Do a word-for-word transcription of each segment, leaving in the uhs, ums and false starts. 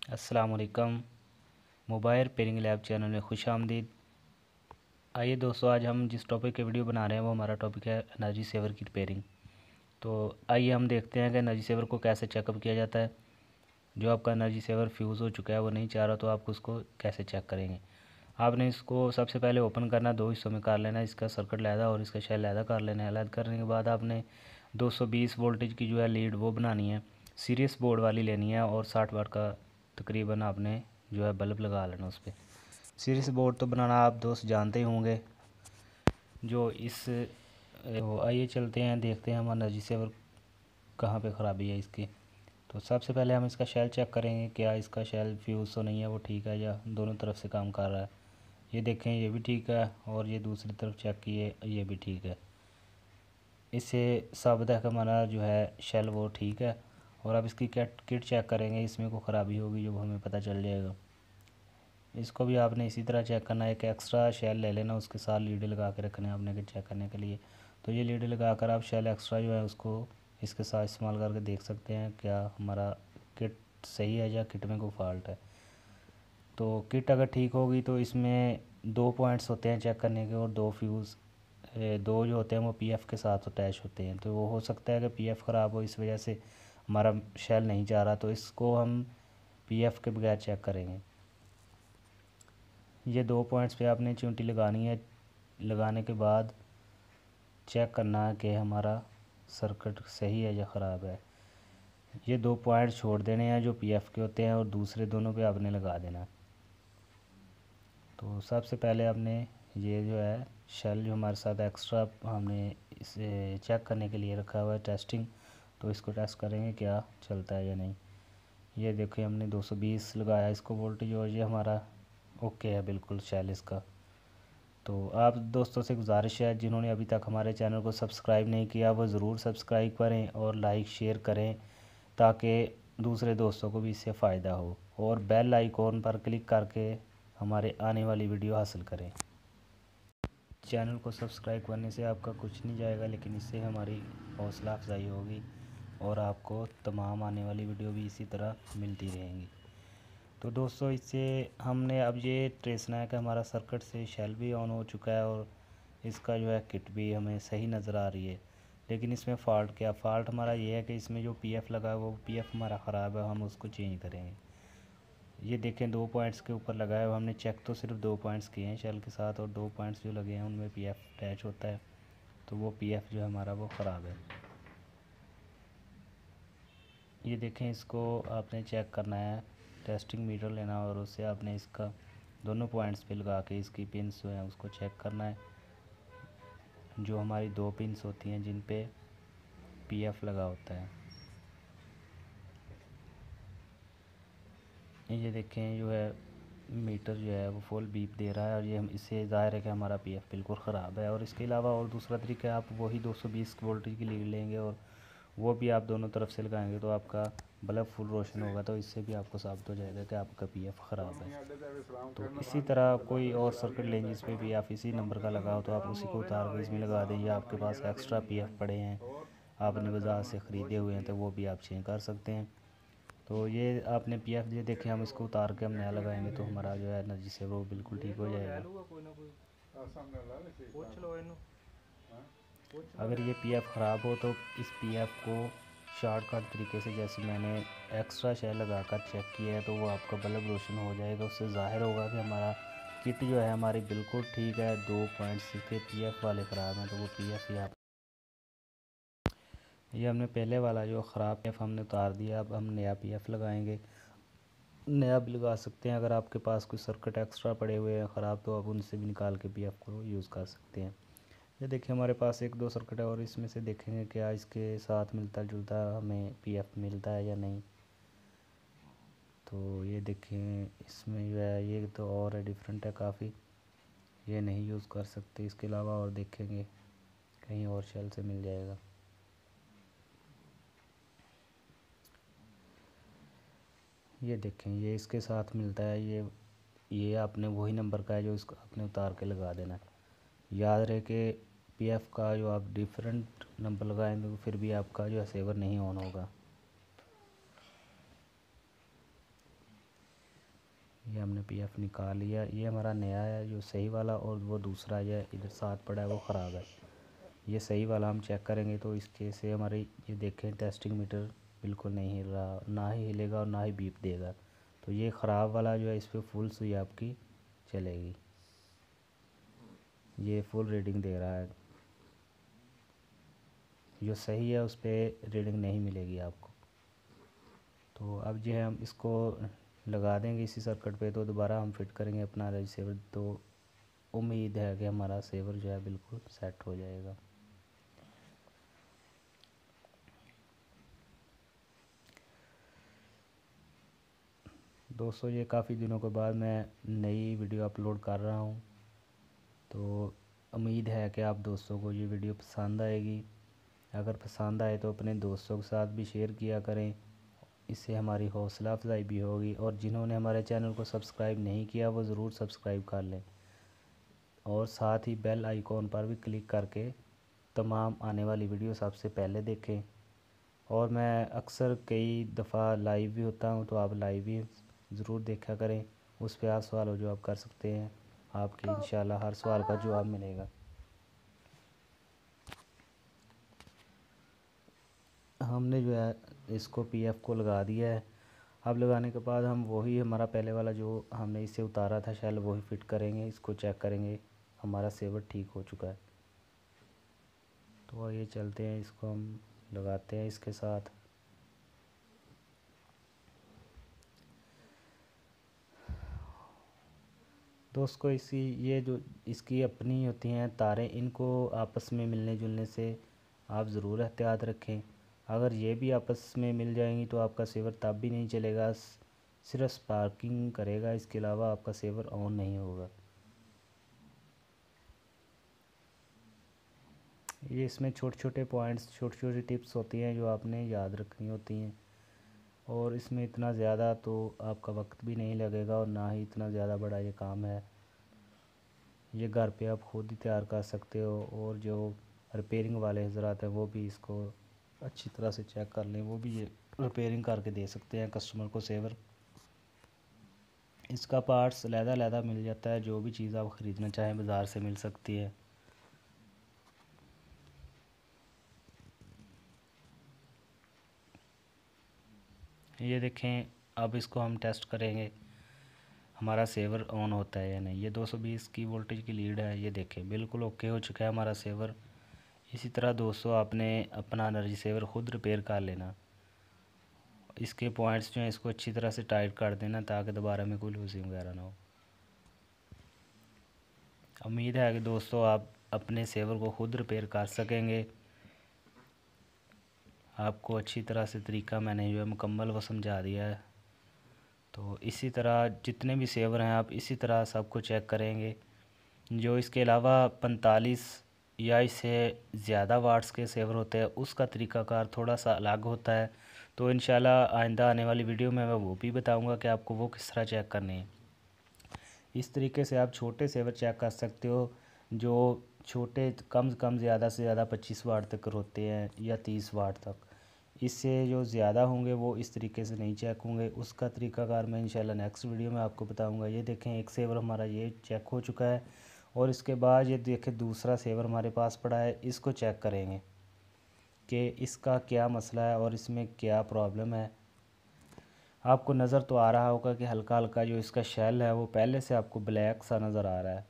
अस्सलाम वालेकुम। Mobile repairing lab channel में खुश आमदीद। आइए दोस्तों, आज हम जिस टॉपिक की वीडियो बना रहे हैं वो हमारा टॉपिक है एनर्जी सेवर की रिपेयरिंग। तो आइए हम देखते हैं कि एनर्जी सेवर को कैसे चेकअप किया जाता है। जो आपका एनर्जी सेवर फ्यूज़ हो चुका है, वो नहीं चाह रहा, तो आप उसको कैसे चेक करेंगे। आपने इसको सबसे पहले ओपन करना, दो हिस्सों में कर लेना, इसका सर्किट लहदा और इसका शेल लहदा कर लेना है। अलग करने के बाद आपने दो सौ बीस वोल्टेज की जो है लीड वो बनानी है, सीरीज बोर्ड वाली लेनी है, और साठ वाट का तकरीबन आपने जो है बल्ब लगा लेना उस पर। सीरीज बोर्ड तो बनाना आप दोस्त जानते ही होंगे। जो इस तो आइए चलते हैं, देखते हैं हमारा एनर्जी सेवर कहाँ पे ख़राबी है इसकी। तो सबसे पहले हम इसका शेल चेक करेंगे, क्या इसका शेल फ्यूज़ तो नहीं है, वो ठीक है या दोनों तरफ से काम कर रहा है। ये देखें, ये भी ठीक है, और ये दूसरी तरफ चेक किए, ये भी ठीक है। इससे साबित है कि हमारा जो है शेल वो ठीक है। और अब इसकी किट किट चेक करेंगे, इसमें कोई ख़राबी होगी जो हमें पता चल जाएगा। इसको भी आपने इसी तरह चेक करना है। एक एक्स्ट्रा शेल ले लेना, उसके साथ लीड लगा के रखना है आपने किट चेक करने के लिए। तो ये लीड लगा कर आप शेल एक्स्ट्रा जो है उसको इसके साथ इस्तेमाल करके देख सकते हैं क्या हमारा किट सही है या किट में कोई फॉल्ट है। तो किट अगर ठीक होगी तो इसमें दो पॉइंट्स होते हैं चेक करने के, और दो फ्यूज़ दो जो होते हैं वो पीएफ के साथ अटैच होते हैं। तो वो हो सकता है कि पीएफ ख़राब हो, इस वजह से हमारा शेल नहीं जा रहा, तो इसको हम पीएफ के बगैर चेक करेंगे। ये दो पॉइंट्स पे आपने चींटी लगानी है। लगाने के बाद चेक करना है कि हमारा सर्किट सही है या ख़राब है। ये दो पॉइंट छोड़ देने हैं जो पीएफ के होते हैं, और दूसरे दोनों पे आपने लगा देना है। तो सबसे पहले आपने ये जो है शेल जो हमारे साथ एक्स्ट्रा हमने इसे चेक करने के लिए रखा हुआ है, टेस्टिंग, तो इसको टेस्ट करेंगे क्या चलता है या नहीं। ये देखिए, हमने दो सौ बीस लगाया इसको वोल्टेज, और ये हमारा ओके है बिल्कुल शेल इसका। तो आप दोस्तों से गुजारिश है, जिन्होंने अभी तक हमारे चैनल को सब्सक्राइब नहीं किया वो ज़रूर सब्सक्राइब करें और लाइक शेयर करें, ताकि दूसरे दोस्तों को भी इससे फ़ायदा हो। और बेल आइकॉन पर क्लिक करके हमारे आने वाली वीडियो हासिल करें। चैनल को सब्सक्राइब करने से आपका कुछ नहीं जाएगा, लेकिन इससे हमारी हौसला अफजाई होगी और आपको तमाम आने वाली वीडियो भी इसी तरह मिलती रहेंगी। तो दोस्तों, इससे हमने अब ये ट्रेसना है कि हमारा सर्किट से शेल भी ऑन हो चुका है, और इसका जो है किट भी हमें सही नज़र आ रही है। लेकिन इसमें फ़ॉल्ट क्या, फ़ॉल्ट हमारा ये है कि इसमें जो पीएफ लगा है वो पीएफ हमारा ख़राब है, हम उसको चेंज करेंगे। ये देखें, दो पॉइंट्स के ऊपर लगा है, हमने चेक तो सिर्फ दो पॉइंट्स किए हैं शेल के साथ, और दो पॉइंट्स जो लगे हैं उनमें पीएफ अटैच होता है, तो वो पीएफ जो है हमारा वो ख़राब है। ये देखें, इसको आपने चेक करना है, टेस्टिंग मीटर लेना, और उससे आपने इसका दोनों पॉइंट्स पे लगा के इसकी पिन्स जो हैं उसको चेक करना है। जो हमारी दो पिन्स होती हैं जिन पे पीएफ लगा होता है। ये देखें, जो है मीटर जो है वो फुल बीप दे रहा है, और ये हम इससे ज़ाहिर है कि हमारा पीएफ बिल्कुल ख़राब है। और इसके अलावा और दूसरा तरीका है, आप वही दो सौ बीस वोल्टेज की लीड लेंगे और वो भी आप दोनों तरफ से लगाएंगे, तो आपका बल्ब फुल रोशन होगा, तो इससे भी आपको साबित हो जाएगा कि आपका पीएफ ख़राब है। तो इसी तरह कोई और सर्किट लें जिस पे भी आप इसी नंबर का लगाओ, तो आप उसी को उतार के इसमें लगा दें, या आपके पास एक्स्ट्रा पीएफ पड़े हैं, आपने बाज़ार से ख़रीदे हुए हैं, तो वो भी आप चेंज कर सकते हैं। तो ये आपने पीएफ ये देखें, हम इसको उतार के हम नया लगाएंगे तो हमारा जो है एनर्जी से वो बिल्कुल ठीक हो जाएगा। अगर ये पीएफ ख़राब हो तो इस पीएफ को शॉर्टकट तरीके से, जैसे मैंने एक्स्ट्रा शेल लगाकर चेक किया है, तो वो आपका बल्ब रोशन हो जाएगा। उससे ज़ाहिर होगा कि हमारा किट जो है हमारी बिल्कुल ठीक है। दो पॉइंट्स के पीएफ वाले ख़राब हैं, तो वो पीएफ ही आप ये हमने पहले वाला जो ख़राब पीएफ हमने उतार दिया, अब हम नया पीएफ लगाएंगे। नया भी लगा सकते हैं, अगर आपके पास कोई सर्किट एक्स्ट्रा पड़े हुए हैं ख़राब, तो आप उनसे भी निकाल के पीएफ को यूज़ कर सकते हैं। ये देखिए, हमारे पास एक दो सर्किट है, और इसमें से देखेंगे क्या इसके साथ मिलता जुलता हमें पीएफ मिलता है या नहीं। तो ये देखें, इसमें जो है ये तो और है, डिफरेंट है काफ़ी, ये नहीं यूज़ कर सकते। इसके अलावा और देखेंगे कहीं और शेल से मिल जाएगा। ये देखें, ये इसके साथ मिलता है, ये ये आपने वही नंबर का है जो इसको आपने उतार के लगा देना है। याद रहे कि पीएफ का जो आप डिफरेंट नंबर लगाएंगे तो फिर भी आपका जो है सेवर नहीं ऑन होगा। ये हमने पीएफ निकाल लिया। ये हमारा नया है जो सही वाला, और वो दूसरा जो इधर साथ पड़ा है वो ख़राब है। ये सही वाला हम चेक करेंगे तो इसके से हमारी ये देखें टेस्टिंग मीटर बिल्कुल नहीं हिल रहा, ना ही हिलेगा और ना ही बीप देगा। तो ये ख़राब वाला जो है इस पर फुल सुई आपकी चलेगी। ये फुल रीडिंग दे रहा है। जो सही है उस पर रीडिंग नहीं मिलेगी आपको। तो अब जो है हम इसको लगा देंगे इसी सर्किट पे, तो दोबारा हम फिट करेंगे अपना एनर्जी सेवर। तो उम्मीद है कि हमारा सेवर जो है बिल्कुल सेट हो जाएगा। दोस्तों, ये काफ़ी दिनों के बाद मैं नई वीडियो अपलोड कर रहा हूँ, तो उम्मीद है कि आप दोस्तों को ये वीडियो पसंद आएगी। अगर पसंद आए तो अपने दोस्तों के साथ भी शेयर किया करें, इससे हमारी हौसला अफजाई भी होगी। और जिन्होंने हमारे चैनल को सब्सक्राइब नहीं किया वो ज़रूर सब्सक्राइब कर लें, और साथ ही बेल आइकॉन पर भी क्लिक करके तमाम आने वाली वीडियो सबसे पहले देखें। और मैं अक्सर कई दफ़ा लाइव भी होता हूं, तो आप लाइव भी ज़रूर देखा करें। उस पर आप सवाल हो जवाब कर सकते हैं, आपके इंशाल्लाह हर सवाल का जवाब मिलेगा। हमने जो है इसको पीएफ को लगा दिया है। अब लगाने के बाद हम वही हमारा पहले वाला जो हमने इसे उतारा था शेल वही फिट करेंगे। इसको चेक करेंगे हमारा सेवर ठीक हो चुका है। तो ये चलते हैं, इसको हम लगाते हैं इसके साथ। दोस्तों, इसी ये जो इसकी अपनी होती हैं तारें, इनको आपस में मिलने जुलने से आप ज़रूर एहतियात रखें। अगर ये भी आपस में मिल जाएंगी तो आपका सेवर तब भी नहीं चलेगा, सिर्फ स्पार्किंग करेगा, इसके अलावा आपका सेवर ऑन नहीं होगा। ये इसमें छोटे छोटे पॉइंट्स, छोटी छोटी टिप्स होती हैं जो आपने याद रखनी होती हैं। और इसमें इतना ज़्यादा तो आपका वक्त भी नहीं लगेगा, और ना ही इतना ज़्यादा बड़ा ये काम है। ये घर पे आप खुद ही तैयार कर सकते हो, और जो रिपेयरिंग वाले हजरात हैं वो भी इसको अच्छी तरह से चेक कर लें, वो भी ये रिपेयरिंग करके दे सकते हैं कस्टमर को सेवर। इसका पार्ट्स लहदा-लहदा मिल जाता है, जो भी चीज़ आप ख़रीदना चाहें बाज़ार से मिल सकती है। ये देखें, अब इसको हम टेस्ट करेंगे हमारा सेवर ऑन होता है या नहीं। ये दो सौ बीस की वोल्टेज की लीड है, ये देखें बिल्कुल ओके हो चुका है हमारा सेवर। इसी तरह दोस्तों आपने अपना एनर्जी सेवर ख़ुद रिपेयर कर लेना। इसके पॉइंट्स जो हैं इसको अच्छी तरह से टाइट कर देना ताकि दोबारा में कोई लूजिंग वगैरह ना हो। उम्मीद है कि दोस्तों आप अपने सेवर को ख़ुद रिपेयर कर सकेंगे। आपको अच्छी तरह से तरीका मैंने जो है मुकम्मल वो समझा दिया है। तो इसी तरह जितने भी सेवर हैं आप इसी तरह सबको चेक करेंगे। जो इसके अलावा पैंतालीस या इससे ज़्यादा वाट्स के सेवर होते हैं उसका तरीक़ाकार थोड़ा सा अलग होता है। तो इंशाल्लाह आइंदा आने वाली वीडियो में मैं वो भी बताऊंगा कि आपको वो किस तरह चेक करने हैं। इस तरीके से आप छोटे सेवर चेक कर सकते हो, जो छोटे कम से कम ज़्यादा से ज़्यादा पच्चीस वाट तक होते हैं या तीस वाट तक। इससे जो ज़्यादा होंगे वो इस तरीके से नहीं चेक होंगे। उसका तरीक़ाकार मैं इंशाल्लाह नेक्स्ट वीडियो में आपको बताऊंगा। ये देखें, एक सेवर हमारा ये चेक हो चुका है, और इसके बाद ये देखें दूसरा सेवर हमारे पास पड़ा है। इसको चेक करेंगे कि इसका क्या मसला है और इसमें क्या प्रॉब्लम है। आपको नज़र तो आ रहा होगा कि हल्का हल्का जो इसका शेल है वो पहले से आपको ब्लैक सा नज़र आ रहा है।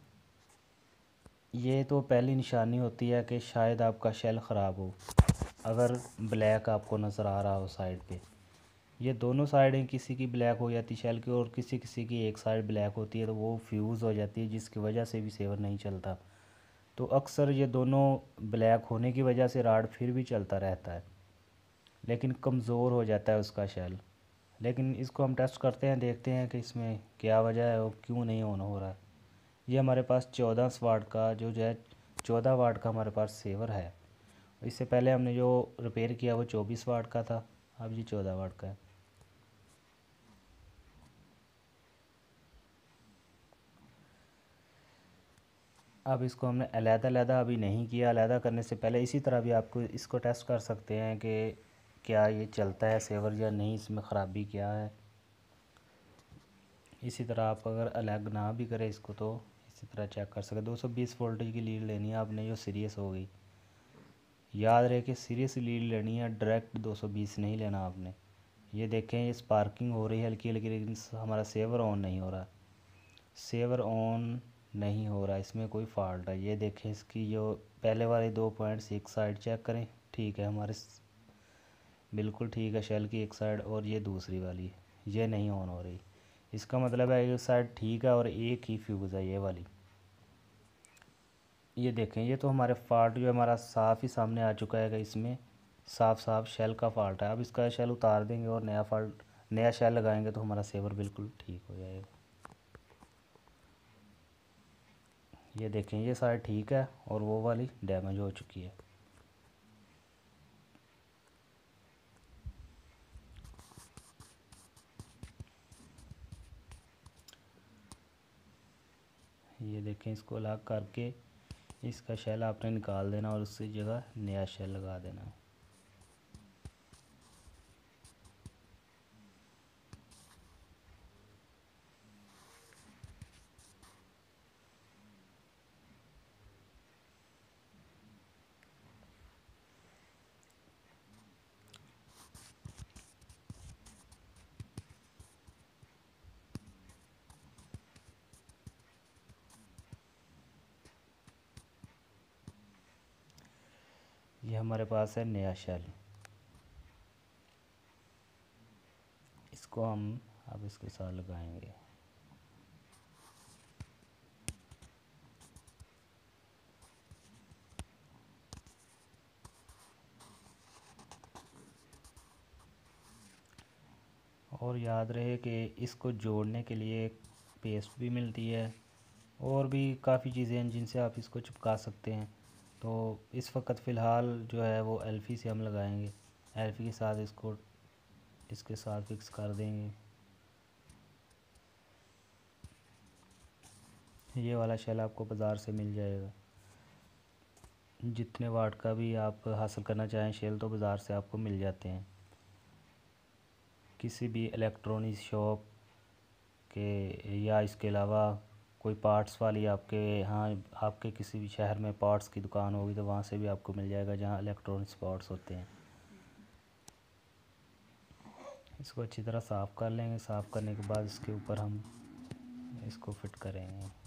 ये तो पहली निशानी होती है कि शायद आपका शेल ख़राब हो, अगर ब्लैक आपको नज़र आ रहा हो साइड पे। ये दोनों साइडें किसी की ब्लैक हो जाती शेल की, और किसी किसी की एक साइड ब्लैक होती है, तो वो फ्यूज़ हो जाती है जिसकी वजह से भी सेवर नहीं चलता। तो अक्सर ये दोनों ब्लैक होने की वजह से राड फिर भी चलता रहता है, लेकिन कमज़ोर हो जाता है उसका शेल। लेकिन इसको हम टेस्ट करते हैं, देखते हैं कि इसमें क्या वजह है और क्यों नहीं ऑन हो रहा है। ये हमारे पास चौदह वाट का जो जो है चौदह वाट का हमारे पास सेवर है। इससे पहले हमने जो रिपेयर किया वो चौबीस वाट का था, अब ये चौदह वाट का है। अब इसको हमने अलहदा-अलहदा अभी नहीं किया। अलहदा करने से पहले इसी तरह भी आपको इसको टेस्ट कर सकते हैं कि क्या ये चलता है सेवर या नहीं, इसमें ख़राबी क्या है। इसी तरह आप अगर अलग ना भी करें इसको तो इसी तरह चेक कर सकते। दो सौ बीस वोल्टेज की लीड लेनी है आपने जो सीरियस हो गई। याद रहे कि सीरियस लीड लेनी है, डायरेक्ट दो सौ बीस नहीं लेना आपने। ये देखें ये स्पार्किंग हो रही है हल्की हल्की, लेकिन हमारा सेवर ऑन नहीं हो रहा। सेवर ऑन नहीं हो रहा, इसमें कोई फॉल्ट है। ये देखें इसकी जो पहले वाले दो पॉइंट्स एक साइड चेक करें, ठीक है हमारे बिल्कुल ठीक है शेल की एक साइड, और ये दूसरी वाली ये नहीं ऑन हो रही। इसका मतलब है एक साइड ठीक है और एक ही फ्यूज़ है ये वाली। ये देखें ये तो हमारे फॉल्ट जो हमारा साफ़ ही सामने आ चुका है कि इसमें साफ साफ शेल का फॉल्ट है। अब इसका शेल उतार देंगे और नया फॉल्ट नया शेल लगाएंगे तो हमारा सेवर बिल्कुल ठीक हो जाएगा। ये देखें ये साइड ठीक है और वो वाली डैमेज हो चुकी है। ये देखें इसको अलग करके इसका शेल आपने निकाल देना और उसकी जगह नया शेल लगा देना। ये हमारे पास है नया शेल, इसको हम अब इसके साथ लगाएंगे। और याद रहे कि इसको जोड़ने के लिए एक पेस्ट भी मिलती है और भी काफ़ी चीज़ें हैं जिनसे आप इसको चिपका सकते हैं। तो इस वक्त फ़िलहाल जो है वो एल्फ़ी से हम लगाएंगे। एल्फ़ी के साथ इसको इसके साथ फिक्स कर देंगे। ये वाला शेल आपको बाज़ार से मिल जाएगा। जितने वाट का भी आप हासिल करना चाहें शेल तो बाज़ार से आपको मिल जाते हैं। किसी भी इलेक्ट्रॉनिक शॉप के या इसके अलावा कोई पार्ट्स वाली आपके यहाँ आपके किसी भी शहर में पार्ट्स की दुकान होगी तो वहाँ से भी आपको मिल जाएगा जहाँ इलेक्ट्रॉनिक्स पार्ट्स होते हैं। इसको अच्छी तरह साफ़ कर लेंगे। साफ़ करने के बाद इसके ऊपर हम इसको फिट करेंगे।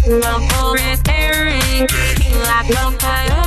love for repairing like a fire.